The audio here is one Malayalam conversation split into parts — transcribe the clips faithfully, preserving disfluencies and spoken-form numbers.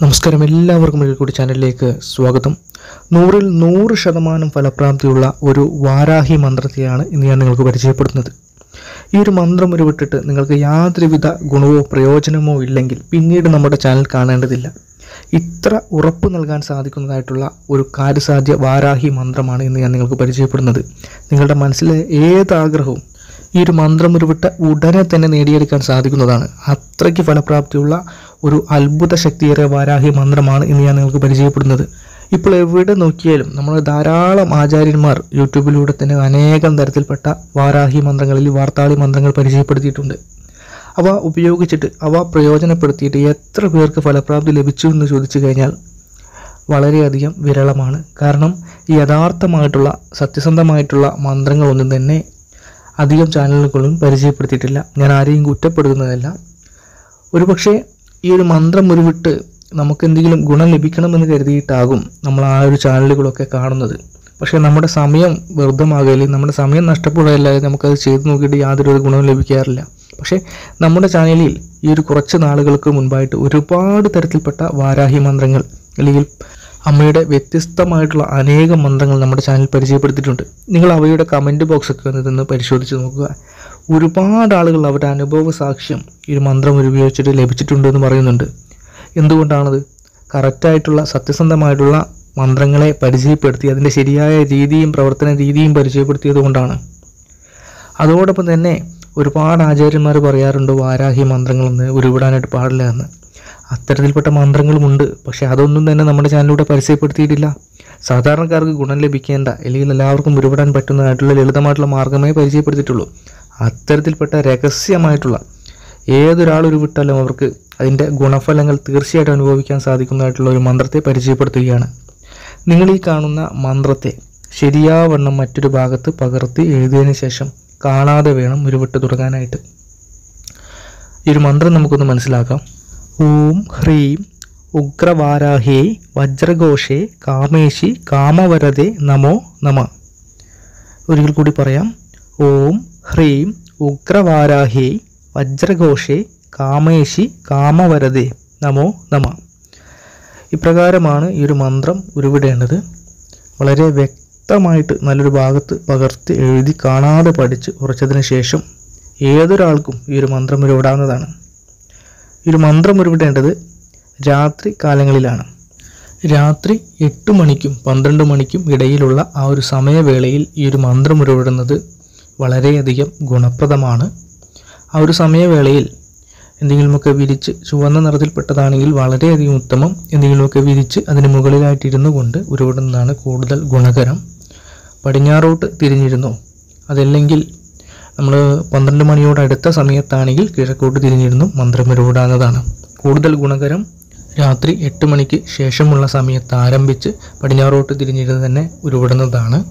നമസ്കാരം, എല്ലാവർക്കും ഒരിക്കൽ കൂടി ചാനലിലേക്ക് സ്വാഗതം. നൂറിൽ നൂറ് ശതമാനം ഫലപ്രാപ്തിയുള്ള ഒരു വാരാഹി മന്ത്രത്തെയാണ് ഇന്ന് ഞാൻ നിങ്ങൾക്ക് പരിചയപ്പെടുത്തുന്നത്. ഈ ഒരു മന്ത്രം ഉരുവിട്ടിട്ട് നിങ്ങൾക്ക് യാതൊരുവിധ ഗുണമോ പ്രയോജനമോ ഇല്ലെങ്കിൽ പിന്നീട് നമ്മുടെ ചാനൽ കാണേണ്ടതില്ല. ഇത്ര ഉറപ്പ് നൽകാൻ സാധിക്കുന്നതായിട്ടുള്ള ഒരു കാര്യസാധ്യ വാരാഹി മന്ത്രമാണ് ഇന്ന് ഞാൻ നിങ്ങൾക്ക് പരിചയപ്പെടുന്നത്. നിങ്ങളുടെ മനസ്സിലെ ഏതാഗ്രഹവും ഈ ഒരു മന്ത്രം ഉരുവിട്ട ഉടനെ തന്നെ നേടിയെടുക്കാൻ സാധിക്കുന്നതാണ്. അത്രയ്ക്ക് ഫലപ്രാപ്തിയുള്ള ഒരു അത്ഭുത ശക്തിയേറിയ വാരാഹി മന്ത്രമാണ് ഇന്ന് ഞാൻ നിങ്ങൾക്ക് പരിചയപ്പെടുന്നത്. ഇപ്പോൾ എവിടെ നോക്കിയാലും നമ്മൾ ധാരാളം ആചാര്യന്മാർ യൂട്യൂബിലൂടെ തന്നെ അനേകം തരത്തിൽപ്പെട്ട വാരാഹി മന്ത്രങ്ങളിൽ വാർത്താളി മന്ത്രങ്ങൾ പരിചയപ്പെടുത്തിയിട്ടുണ്ട്. അവ ഉപയോഗിച്ചിട്ട് അവ പ്രയോജനപ്പെടുത്തിയിട്ട് എത്ര പേർക്ക് ഫലപ്രാപ്തി ലഭിച്ചു എന്ന് ചോദിച്ചു കഴിഞ്ഞാൽ വളരെയധികം വിരളമാണ്. കാരണം ഈ യഥാർത്ഥമായിട്ടുള്ള സത്യസന്ധമായിട്ടുള്ള മന്ത്രങ്ങളൊന്നും തന്നെ അധികം ചാനലുകളും പരിചയപ്പെടുത്തിയിട്ടില്ല. ഞാൻ ആരെയും കുറ്റപ്പെടുത്തുന്നതല്ല. ഒരുപക്ഷെ ഈ ഒരു മന്ത്രം ഉരുവിട്ട് നമുക്ക് എന്തെങ്കിലും ഗുണം ലഭിക്കണമെന്ന് കരുതിയിട്ടാകും നമ്മൾ ആ ഒരു ചാനലുകളൊക്കെ കാണുന്നത്. പക്ഷേ നമ്മുടെ സമയം വ്യർത്ഥമാകല്ലേ, നമ്മുടെ സമയം നഷ്ടപ്പെടുകയല്ലാതെ നമുക്കത് ചെയ്തു നോക്കിയിട്ട് യാതൊരു ഗുണവും ലഭിക്കാറില്ല. പക്ഷേ നമ്മുടെ ചാനലിൽ ഈ ഒരു കുറച്ച് നാളുകൾക്ക് മുൻപായിട്ട് ഒരുപാട് തരത്തിൽപ്പെട്ട വാരാഹി മന്ത്രങ്ങൾ അല്ലെങ്കിൽ അമ്മയുടെ വ്യത്യസ്തമായിട്ടുള്ള അനേകം മന്ത്രങ്ങൾ നമ്മുടെ ചാനൽ പരിചയപ്പെടുത്തിയിട്ടുണ്ട്. നിങ്ങൾ അവയുടെ കമൻറ്റ് ബോക്സൊക്കെ വന്നതെന്ന് പരിശോധിച്ച് നോക്കുക. ഒരുപാട് ആളുകൾ അവരുടെ അനുഭവ സാക്ഷ്യം ഈ ഒരു മന്ത്രം ഉപയോഗിച്ചിട്ട് ലഭിച്ചിട്ടുണ്ടെന്ന് പറയുന്നുണ്ട്. എന്തുകൊണ്ടാണത്? കറക്റ്റായിട്ടുള്ള സത്യസന്ധമായിട്ടുള്ള മന്ത്രങ്ങളെ പരിചയപ്പെടുത്തി അതിൻ്റെ ശരിയായ രീതിയും പ്രവർത്തന രീതിയും പരിചയപ്പെടുത്തിയത് കൊണ്ടാണ്. അതോടൊപ്പം തന്നെ ഒരുപാട് ആചാര്യന്മാർ പറയാറുണ്ട് വാരാഹി മന്ത്രങ്ങളൊന്ന് ഉരുവിടാനായിട്ട് പാടില്ല എന്ന്. അത്തരത്തിൽപ്പെട്ട മന്ത്രങ്ങളുമുണ്ട്. പക്ഷേ അതൊന്നും തന്നെ നമ്മുടെ ചാനലിലൂടെ പരിചയപ്പെടുത്തിയിട്ടില്ല. സാധാരണക്കാർക്ക് ഗുണം ലഭിക്കേണ്ട അല്ലെങ്കിൽ എല്ലാവർക്കും ഉരുവിടാൻ പറ്റുന്നതായിട്ടുള്ള ലളിതമായിട്ടുള്ള മാർഗ്ഗമേ പരിചയപ്പെടുത്തിയിട്ടുള്ളൂ. അത്തരത്തിൽപ്പെട്ട രഹസ്യമായിട്ടുള്ള ഏതൊരാൾ ഉരുവിട്ടാലും അവർക്ക് അതിൻ്റെ ഗുണഫലങ്ങൾ തീർച്ചയായിട്ടും അനുഭവിക്കാൻ സാധിക്കുന്നതായിട്ടുള്ള ഒരു മന്ത്രത്തെ പരിചയപ്പെടുത്തുകയാണ്. നിങ്ങൾ ഈ കാണുന്ന മന്ത്രത്തെ ശരിയാവണ്ണം മറ്റൊരു ഭാഗത്ത് പകർത്തി എഴുതിയതിനു ശേഷം കാണാതെ വേണം ഉരുവിട്ട് തുടങ്ങാനായിട്ട്. ഈ ഒരു മന്ത്രം നമുക്കൊന്ന് മനസ്സിലാക്കാം. ഓം ഹ്രീം ഉഗ്രവാരാഹേ വജ്രഘോഷേ കാമേശി കാമവരദേ നമോ നമ. ഒരിക്കൽ കൂടി പറയാം. ഓം ഹ്രീം ഉഗ്രവാരാഹേ വജ്രഘോഷേ കാമേശി കാമവരദേ നമോ നമ. ഇപ്രകാരമാണ് ഈ ഒരു മന്ത്രം ഉരുവിടേണ്ടത്. വളരെ വ്യക്തമായിട്ട് നല്ലൊരു ഭാഗത്ത് പകർത്തി എഴുതി കാണാതെ പഠിച്ച് ഉറച്ചതിന് ശേഷം ഏതൊരാൾക്കും ഈ ഒരു മന്ത്രം ഉരുവിടാവുന്നതാണ്. ഈ ഒരു മന്ത്രം ഉരുവിടേണ്ടത് രാത്രി കാലങ്ങളിലാണ്. രാത്രി എട്ട് മണിക്കും പന്ത്രണ്ട് മണിക്കും ഇടയിലുള്ള ആ ഒരു സമയവേളയിൽ ഈ ഒരു മന്ത്രം ഉരുവിടുന്നത് വളരെയധികം ഗുണപ്രദമാണ്. ആ ഒരു സമയവേളയിൽ എന്തെങ്കിലുമൊക്കെ വിരിച്ച് ചുവന്ന നിറത്തിൽപ്പെട്ടതാണെങ്കിൽ വളരെയധികം ഉത്തമം. എന്തെങ്കിലുമൊക്കെ വിരിച്ച് അതിന് മുകളിലായിട്ടിരുന്നു കൊണ്ട് ഉരുവിടുന്നതാണ് കൂടുതൽ ഗുണകരം. പടിഞ്ഞാറോട്ട് തിരിഞ്ഞിരുന്നോ, അതല്ലെങ്കിൽ നമ്മൾ പന്ത്രണ്ട് മണിയോട് അടുത്ത സമയത്താണെങ്കിൽ കിഴക്കോട്ട് തിരിഞ്ഞിരുന്നു മന്ത്രം ഉരുവിടാവുന്നതാണ്. കൂടുതൽ ഗുണകരം രാത്രി എട്ട് മണിക്ക് ശേഷമുള്ള സമയത്ത് ആരംഭിച്ച് പടിഞ്ഞാറോട്ട് തിരിഞ്ഞിരുന്ന് തന്നെ ഉരുവിടുന്നതാണ്.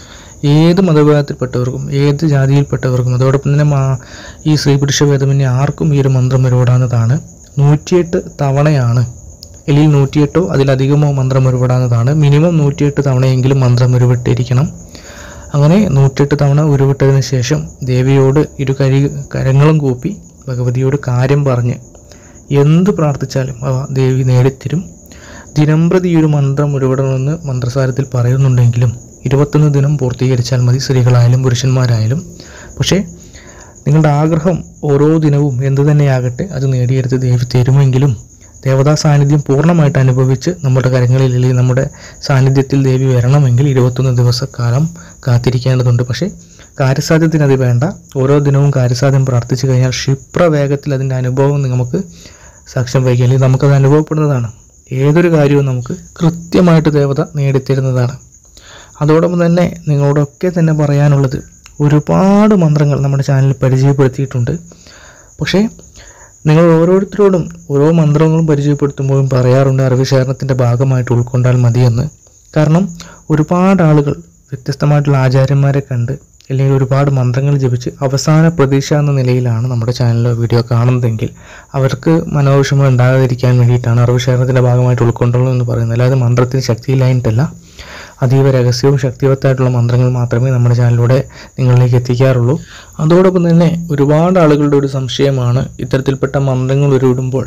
ഏത് മതവിഭാഗത്തിൽപ്പെട്ടവർക്കും ഏത് ജാതിയിൽപ്പെട്ടവർക്കും അതോടൊപ്പം തന്നെ മാ ഈ ശ്രീപുരുഷ ഭേദമന്യേ ആർക്കും ഈ ഒരു മന്ത്രം ഉരുവിടാവുന്നതാണ്. നൂറ്റിയെട്ട് തവണയാണ് അല്ലെങ്കിൽ നൂറ്റിയെട്ടോ അതിലധികമോ മന്ത്രം ഉരുവിടാവുന്നതാണ്. മിനിമം നൂറ്റിയെട്ട് തവണയെങ്കിലും മന്ത്രം ഉരുവിട്ടിരിക്കണം. അങ്ങനെ നൂറ്റെട്ട് തവണ ഉരുവിട്ടതിന് ശേഷം ദേവിയോട് ഇരു കരി കരങ്ങളും കൂപ്പി ഭഗവതിയോട് കാര്യം പറഞ്ഞ് എന്ത് പ്രാർത്ഥിച്ചാലും അവ ദേവി നേടിത്തരും. ദിനംപ്രതി ഈ ഒരു മന്ത്രം ഉരുവിടണമെന്ന് മന്ത്രസാരത്തിൽ പറയുന്നുണ്ടെങ്കിലും ഇരുപത്തൊന്ന് ദിനം പൂർത്തീകരിച്ചാൽ മതി, സ്ത്രീകളായാലും പുരുഷന്മാരായാലും. പക്ഷേ നിങ്ങളുടെ ആഗ്രഹം ഓരോ ദിനവും എന്തു തന്നെയാകട്ടെ അത് നേടിയെടുത്ത് ദേവി തരുമെങ്കിലും ദേവതാ സാന്നിധ്യം പൂർണ്ണമായിട്ട് അനുഭവിച്ച് നമ്മുടെ കരങ്ങളിൽ അല്ലെങ്കിൽ നമ്മുടെ സാന്നിധ്യത്തിൽ ദേവി വരണമെങ്കിൽ ഇരുപത്തൊന്ന് ദിവസക്കാലം കാത്തിരിക്കേണ്ടതുണ്ട്. പക്ഷേ കാര്യസാധ്യത്തിന് അത് വേണ്ട. ഓരോ ദിനവും കാര്യസാധ്യം പ്രാർത്ഥിച്ചു കഴിഞ്ഞാൽ ക്ഷിപ്രവേഗത്തിൽ അതിൻ്റെ അനുഭവം നമുക്ക് സാക്ഷ്യം വഹിക്കുക അല്ലെങ്കിൽ നമുക്കത് അനുഭവപ്പെടുന്നതാണ്. ഏതൊരു കാര്യവും നമുക്ക് കൃത്യമായിട്ട് ദേവത നേടിത്തരുന്നതാണ്. അതോടൊപ്പം തന്നെ നിങ്ങളോടൊക്കെ തന്നെ പറയാനുള്ളത് ഒരുപാട് മന്ത്രങ്ങൾ നമ്മുടെ ചാനലിൽ പരിചയപ്പെടുത്തിയിട്ടുണ്ട്. പക്ഷേ നിങ്ങൾ ഓരോരുത്തരോടും ഓരോ മന്ത്രങ്ങളും പരിചയപ്പെടുത്തുമ്പോഴും പറയാറുണ്ട് അറിവ് ശേഖരണത്തിൻ്റെ ഭാഗമായിട്ട് ഉൾക്കൊണ്ടാൽ മതിയെന്ന്. കാരണം ഒരുപാട് ആളുകൾ വ്യത്യസ്തമായിട്ടുള്ള ആചാര്യന്മാരെ കണ്ട് അല്ലെങ്കിൽ ഒരുപാട് മന്ത്രങ്ങൾ ജപിച്ച് അവസാന പ്രതീക്ഷ എന്ന നിലയിലാണ് നമ്മുടെ ചാനലിലോ വീഡിയോ കാണുന്നതെങ്കിൽ അവർക്ക് മനോവിഷമം ഉണ്ടാകാതിരിക്കാൻ വേണ്ടിയിട്ടാണ് അറിവ് ശേഖരണത്തിൻ്റെ ഭാഗമായിട്ട് ഉൾക്കൊണ്ടുള്ളൂ എന്ന് പറയുന്നത്. അല്ലാതെ മന്ത്രത്തിന് ശക്തിയില്ലായിട്ടല്ല. അതീവ രഹസ്യവും ശക്തിവത്തായിട്ടുള്ള മന്ത്രങ്ങൾ മാത്രമേ നമ്മുടെ ചാനലിലൂടെ നിങ്ങളിലേക്ക് എത്തിക്കാറുള്ളൂ. അതോടൊപ്പം തന്നെ ഒരുപാട് ആളുകളുടെ ഒരു സംശയമാണ് ഇത്തരത്തിൽപ്പെട്ട മന്ത്രങ്ങൾ ഉരുവിടുമ്പോൾ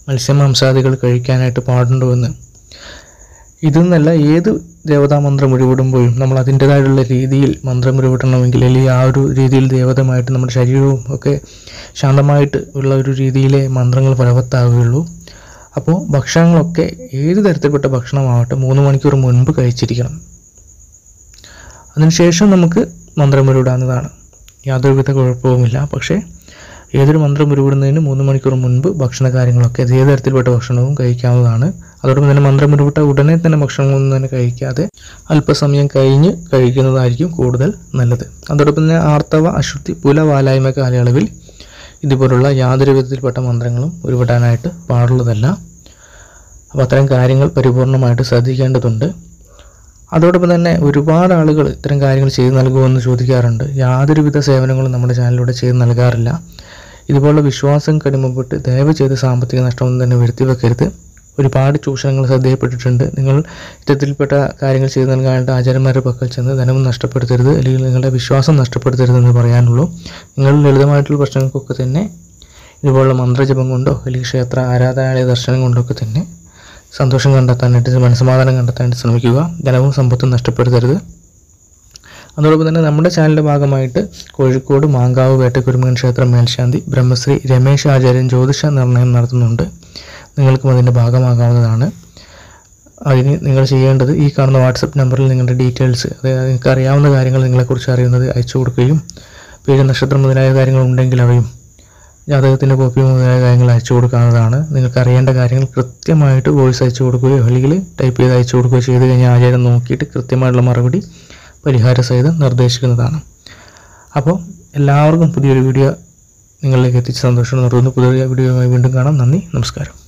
മത്സ്യമാംസാദികൾ കഴിക്കാനായിട്ട് പാടുണ്ടോ എന്ന്. ഇതെന്നല്ല, ഏത് ദേവതാമന്ത്രം ഉരുവിടുമ്പോഴും നമ്മൾ അതിൻ്റേതായിട്ടുള്ള രീതിയിൽ മന്ത്രം ഉരുവിടണമെങ്കിൽ, അല്ലെങ്കിൽ ആ ഒരു രീതിയിൽ ദേവതമായിട്ട് നമ്മുടെ ശരീരവും ഒക്കെ ശാന്തമായിട്ട് ഉള്ള ഒരു രീതിയിലെ മന്ത്രങ്ങൾ ഫലവത്താവുകയുള്ളൂ. അപ്പോൾ ഭക്ഷണങ്ങളൊക്കെ ഏത് തരത്തിൽപ്പെട്ട ഭക്ഷണമാവട്ടെ മൂന്ന് മണിക്കൂർ മുൻപ് കഴിച്ചിരിക്കണം. അതിനുശേഷം നമുക്ക് മന്ത്രം ഉരുവിടാവുന്നതാണ്, യാതൊരുവിധ കുഴപ്പവുമില്ല. പക്ഷേ ഏതൊരു മന്ത്രം ഉരുവിടുന്നതിന് മൂന്ന് മണിക്കൂർ മുൻപ് ഭക്ഷണ കാര്യങ്ങളൊക്കെ ഏത് തരത്തിൽപ്പെട്ട ഭക്ഷണവും കഴിക്കാവുന്നതാണ്. അതോടൊപ്പം തന്നെ മന്ത്രം ഉരുവിട്ട ഉടനെ തന്നെ ഭക്ഷണങ്ങളൊന്നും തന്നെ കഴിക്കാതെ അല്പസമയം കഴിഞ്ഞ് കഴിക്കുന്നതായിരിക്കും കൂടുതൽ നല്ലത്. അതോടൊപ്പം തന്നെ ആർത്തവ, അശുദ്ധി, പുല, വാലായ്മ കാലയളവിൽ ഇതുപോലുള്ള യാതൊരു വിധത്തിൽപ്പെട്ട മന്ത്രങ്ങളും ഉരുവിടാനായിട്ട് പാടുള്ളതല്ല. അപ്പോൾ അത്തരം കാര്യങ്ങൾ പരിപൂർണമായിട്ട് ശ്രദ്ധിക്കേണ്ടതുണ്ട്. അതോടൊപ്പം തന്നെ ഒരുപാട് ആളുകൾ ഇത്തരം കാര്യങ്ങൾ ചെയ്തു നൽകുമെന്ന് ചോദിക്കാറുണ്ട്. യാതൊരുവിധ സേവനങ്ങളും നമ്മുടെ ചാനലിലൂടെ ചെയ്ത് നൽകാറില്ല. ഇതുപോലുള്ള വിശ്വാസം കടിമപ്പെട്ട് ദയവ് ചെയ്ത് സാമ്പത്തിക നഷ്ടമൊന്നും തന്നെ വരുത്തി വെക്കരുത്. ഒരുപാട് ചൂഷണങ്ങൾ ശ്രദ്ധയിൽപ്പെട്ടിട്ടുണ്ട്. നിങ്ങൾ ഇത്തരത്തിൽപ്പെട്ട കാര്യങ്ങൾ ചെയ്തു നൽകാനായിട്ട് ആചാര്യന്മാരുടെ പക്കൽ ചെന്ന് ധനവും നഷ്ടപ്പെടുത്തരുത്, അല്ലെങ്കിൽ നിങ്ങളുടെ വിശ്വാസം നഷ്ടപ്പെടുത്തരുതെന്ന് പറയാനുള്ളൂ. നിങ്ങൾ ലളിതമായിട്ടുള്ള പ്രശ്നങ്ങൾക്കൊക്കെ തന്നെ ഇതുപോലുള്ള മന്ത്രജപം കൊണ്ടോ അല്ലെങ്കിൽ ക്ഷേത്ര ആരാധനാലയ ദർശനം കൊണ്ടോ ഒക്കെ തന്നെ സന്തോഷം കണ്ടെത്താനായിട്ട്, മനസ്സമാധാനം കണ്ടെത്താനായിട്ട് ശ്രമിക്കുക. ധനവും സമ്പത്തും നഷ്ടപ്പെടുത്തരുത്. അതോടൊപ്പം തന്നെ നമ്മുടെ ചാനലിൻ്റെ ഭാഗമായിട്ട് കോഴിക്കോട് മാങ്കാവ് വേട്ടക്കുരുമകൻ ക്ഷേത്രം മേൽശാന്തി ബ്രഹ്മശ്രീ രമേശ് ആചാര്യൻ ജ്യോതിഷ നിർണ്ണയം നടത്തുന്നുണ്ട്. നിങ്ങൾക്കും അതിൻ്റെ ഭാഗമാകാവുന്നതാണ്. അതിന് നിങ്ങൾ ചെയ്യേണ്ടത് ഈ കാണുന്ന വാട്സപ്പ് നമ്പറിൽ നിങ്ങളുടെ ഡീറ്റെയിൽസ്, അതായത് നിങ്ങൾക്ക് അറിയാവുന്ന കാര്യങ്ങൾ നിങ്ങളെക്കുറിച്ച് അറിയുന്നത് അയച്ചു കൊടുക്കുകയും പേര്, നക്ഷത്രം മുതലായ കാര്യങ്ങളുണ്ടെങ്കിൽ അവയും, ജാതകത്തിൻ്റെ കോപ്പി മുതലായ കാര്യങ്ങൾ അയച്ചു കൊടുക്കാവുന്നതാണ്. നിങ്ങൾക്ക് അറിയേണ്ട കാര്യങ്ങൾ കൃത്യമായിട്ട് വോയിസ് അയച്ചു കൊടുക്കുകയോ അല്ലെങ്കിൽ ടൈപ്പ് ചെയ്ത് അയച്ചു കൊടുക്കുകയോ ചെയ്ത് കഴിഞ്ഞാൽ ആചാരം നോക്കിയിട്ട് കൃത്യമായിട്ടുള്ള മറുപടി പരിഹാര സഹിതം നിർദ്ദേശിക്കുന്നതാണ്. അപ്പോൾ എല്ലാവർക്കും പുതിയൊരു വീഡിയോ നിങ്ങളിലേക്ക് എത്തിച്ച് സന്തോഷം നിർത്തുന്നു. പുതിയ വീഡിയോയുമായി വീണ്ടും കാണാം. നന്ദി, നമസ്കാരം.